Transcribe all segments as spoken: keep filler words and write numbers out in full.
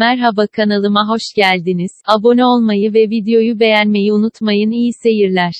Merhaba, kanalıma hoş geldiniz. Abone olmayı ve videoyu beğenmeyi unutmayın. İyi seyirler.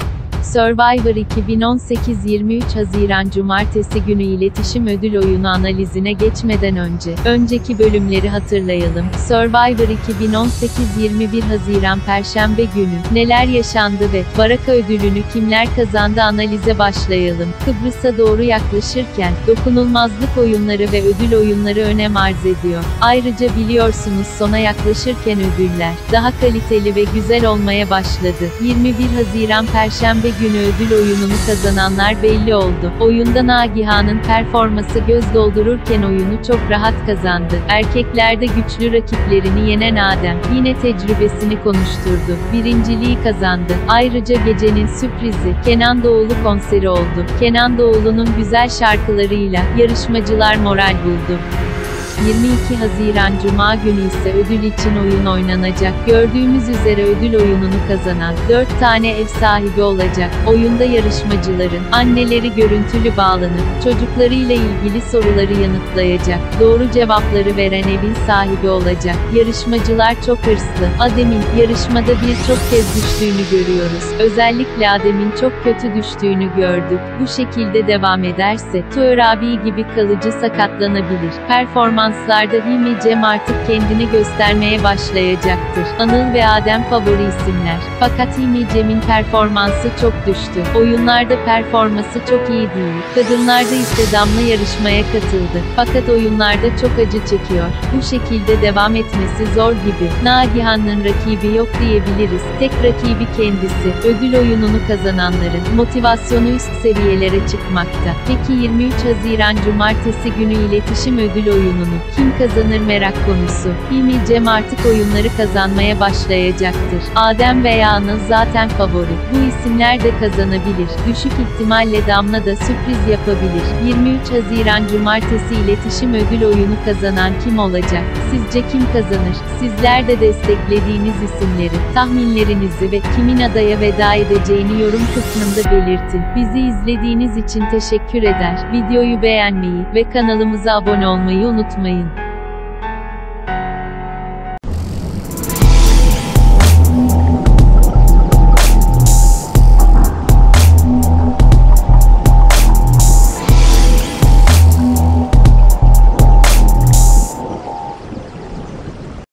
Survivor iki bin on sekiz yirmi üç Haziran Cumartesi günü iletişim ödül oyunu analizine geçmeden önce, önceki bölümleri hatırlayalım. Survivor iki bin on sekiz yirmi bir Haziran Perşembe günü, neler yaşandı ve Baraka ödülünü kimler kazandı analize başlayalım. Kıbrıs'a doğru yaklaşırken, dokunulmazlık oyunları ve ödül oyunları önem arz ediyor. Ayrıca biliyorsunuz sona yaklaşırken ödüller, daha kaliteli ve güzel olmaya başladı. yirmi bir Haziran Perşembe günü ödül oyununu kazananlar belli oldu. Oyunda Nagihan'ın performansı göz doldururken oyunu çok rahat kazandı. Erkeklerde güçlü rakiplerini yenen Adem, yine tecrübesini konuşturdu. Birinciliği kazandı. Ayrıca gecenin sürprizi, Kenan Doğulu konseri oldu. Kenan Doğulu'nun güzel şarkılarıyla, yarışmacılar moral buldu. yirmi iki Haziran Cuma günü ise ödül için oyun oynanacak. Gördüğümüz üzere ödül oyununu kazanan dört tane ev sahibi olacak. Oyunda yarışmacıların anneleri görüntülü bağlanıp çocuklarıyla ilgili soruları yanıtlayacak. Doğru cevapları veren evin sahibi olacak. Yarışmacılar çok hırslı. Adem'in yarışmada birçok kez düştüğünü görüyoruz. Özellikle Adem'in çok kötü düştüğünü gördük. Bu şekilde devam ederse Tuğer abi gibi kalıcı sakatlanabilir. Performans Performanslarda Hilmi Cem artık kendini göstermeye başlayacaktır. Anıl ve Adem favori isimler. Fakat Hilmi Cem'in performansı çok düştü. Oyunlarda performansı çok iyi değil. Kadınlarda ise Damla yarışmaya katıldı. Fakat oyunlarda çok acı çekiyor. Bu şekilde devam etmesi zor gibi. Nagihan'ın rakibi yok diyebiliriz. Tek rakibi kendisi. Ödül oyununu kazananların motivasyonu üst seviyelere çıkmakta. Peki yirmi üç Haziran Cumartesi günü iletişim ödül oyununu kim kazanır merak konusu. Hilmi Cem artık oyunları kazanmaya başlayacaktır. Adem veya Anıl zaten favori. Bu isimler de kazanabilir. Düşük ihtimalle Damla da sürpriz yapabilir. yirmi üç Haziran Cumartesi iletişim ödül oyunu kazanan kim olacak? Sizce kim kazanır? Sizler de desteklediğiniz isimleri, tahminlerinizi ve kimin adaya veda edeceğini yorum kısmında belirtin. Bizi izlediğiniz için teşekkür eder. Videoyu beğenmeyi ve kanalımıza abone olmayı unutmayın.